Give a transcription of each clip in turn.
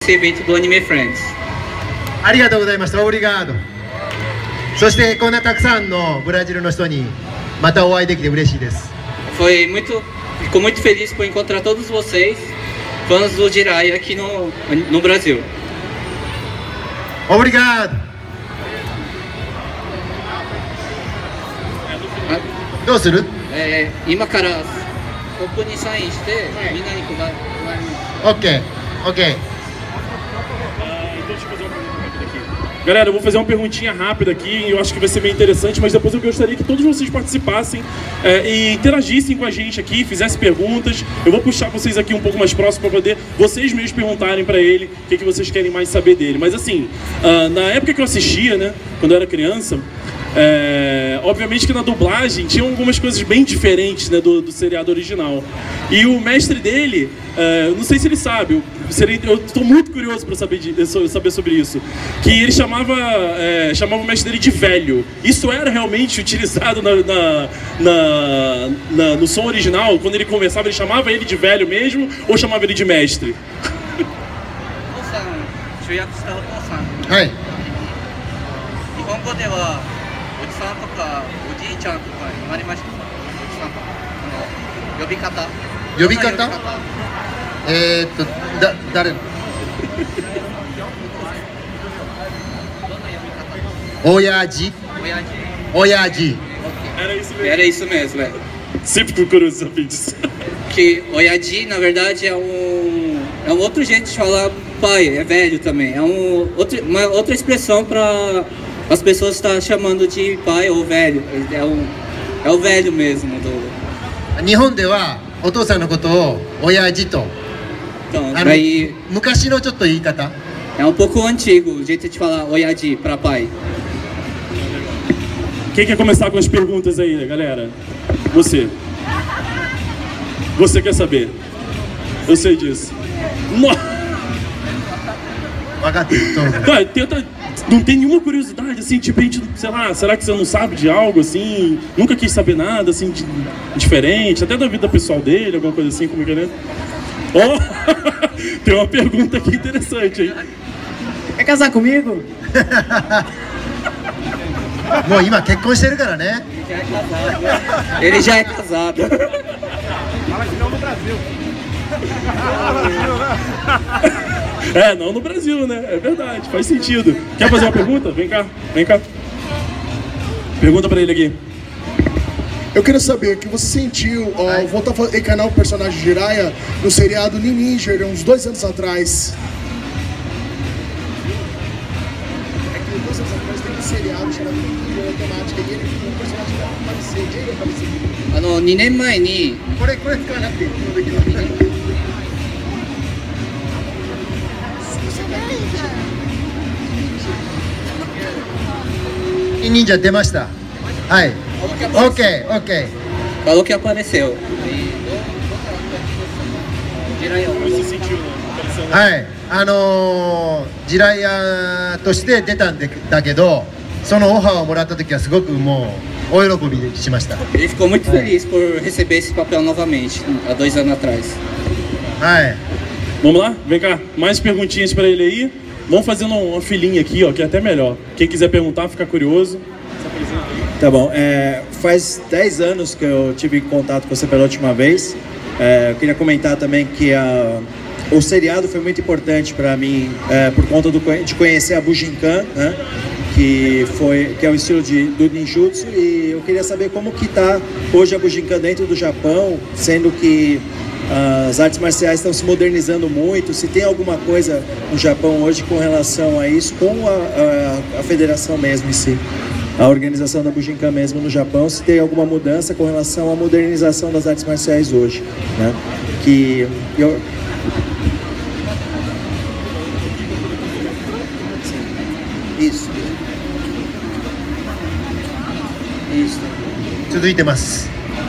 esse evento do Anime Friends. ありがとうございました。オブリガード。そしてこんなたくさんのブラジルの人にまたお会いできて嬉しいです。 Fico muito feliz por encontrar todos vocês, fãs do Jiraiya aqui no Brasil. オブリガード。どうする？ 今からコップにサインしてみんなに配ります。 OK, OK. Galera, eu vou fazer uma perguntinha rápida aqui, eu acho que vai ser bem interessante, mas depois eu gostaria que todos vocês participassem e interagissem com a gente aqui, fizessem perguntas. Eu vou puxar vocês aqui um pouco mais próximo para poder vocês mesmos perguntarem para ele o que vocês querem mais saber dele. Mas assim, na época que eu assistia, né, quando eu era criança, obviamente que na dublagem tinham algumas coisas bem diferentes, né, do seriado original. E o mestre dele, não sei se ele sabe, eu estou muito curioso para saber sobre isso, que ele chamava o mestre dele de velho. Isso era realmente utilizado no som original? Quando ele conversava, ele chamava ele de velho mesmo ou chamava ele de mestre? 主役したお父さん。 はい。 日本語ではおじさんとかおじいちゃんとか言われました。おじさんとか呼び方。 呼び方？誰？親父。親父。 Era isso mesmo, velho. Sempre fico curioso saber disso. Que Oyadi, na verdade, é um outro jeito de falar pai, é velho também. É uma outra expressão para as pessoas estar chamando de pai ou velho. É o velho mesmo. 日本ではお父さんのことを親父と。 Então, daí 昔のちょっと言い方。 É um pouco antigo o jeito de falar Oyadi para pai. Quem quer começar com as perguntas aí, galera? Você. Você quer saber? Eu sei disso. Não tem nenhuma curiosidade, assim, tipo, a gente, sei lá, será que você não sabe de algo, assim? Nunca quis saber nada, assim, diferente, até da vida pessoal dele, alguma coisa assim, como é que é? Oh, tem uma pergunta aqui interessante, hein? Quer casar comigo? もう今結婚してるからね。 Ele já é casado. Fala que não no Brasil. Não no Brasil, né? É verdade, faz sentido. Quer fazer uma pergunta? Vem cá, vem cá. Pergunta pra ele aqui. Eu queria saber o que você sentiu ao voltar a encarnar o personagem Jiraiya no seriado New Ninja, uns 2 anos atrás. É que 2 anos atrás teve um seriado chamado New Ninja, temática, e ele, o personagem vai aparecer, ele apareceu. 2年前にこれ使わなくていい。忍者出ました。はい。OK, OK. Falou que apareceu. はい。ジライヤとして出たんだけど、そのオファーをもらった時はすごくもう大喜びしました。 Ele ficou muito feliz por receber esse papel novamente, há 2 anos atrás. はい。 Vamos lá? Vem cá. Mais perguntinhas para ele aí. Vamos fazendo uma filinha aqui, ó, que é até melhor. Quem quiser perguntar, fica curioso. Tá bom. Faz 10 anos que eu tive contato com você pela última vez. Eu queria comentar também que o seriado foi muito importante para mim por conta de conhecer a Bujinkan, né? Que é o estilo do ninjutsu, e eu queria saber como que tá hoje a Bujinkan dentro do Japão, sendo que as artes marciais estão se modernizando muito. Se tem alguma coisa no Japão hoje com relação a isso, com a federação mesmo em si, a organização da Bujinkan mesmo no Japão, se tem alguma mudança com relação à modernização das artes marciais hoje, né? Que eu... Isso. 続いてます。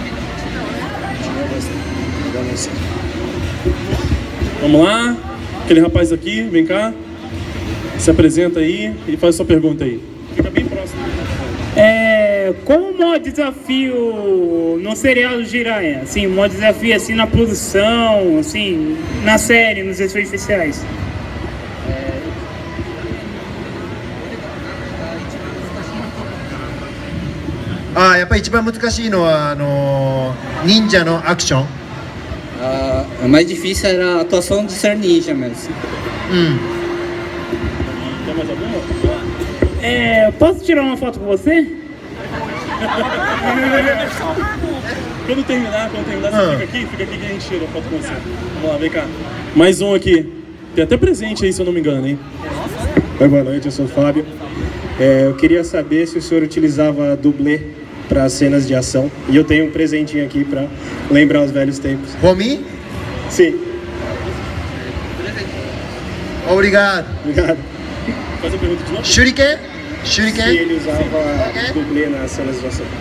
Vamos lá. Aquele rapaz aqui, vem cá. Se apresenta aí e faz sua pergunta aí. Fica bem próximo. Qual o maior desafio no seriado Jiraiya? Assim, o maior desafio assim na produção, assim, na série, nos efeitos especiais? やっぱり一番難しいのは忍者のアクション。 A mais difícil era a atuação de ser ninja mesmo. Tem mais alguma? Posso tirar uma foto com você? Quando terminar, você fica aqui que a gente tira a foto com você. Vamos lá, vem cá. Mais um aqui. Tem até presente aí, se eu não me engano, hein? Oi, boa noite, eu sou o Fábio. Eu queria saber se o senhor utilizava dublê para cenas de ação. E eu tenho um presentinho aqui para lembrar os velhos tempos. For me? Sim. Obrigado. Obrigado. Faz a pergunta de novo. Shuriken? Se Shuriken? ele usava dublê nas cenas de ação.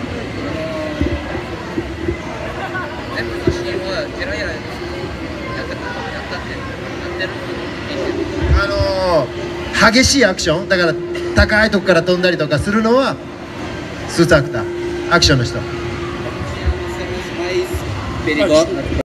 激しいアクションだから高いとこから飛んだりとかするのはスーツアクターアクションの人。 Perigosos.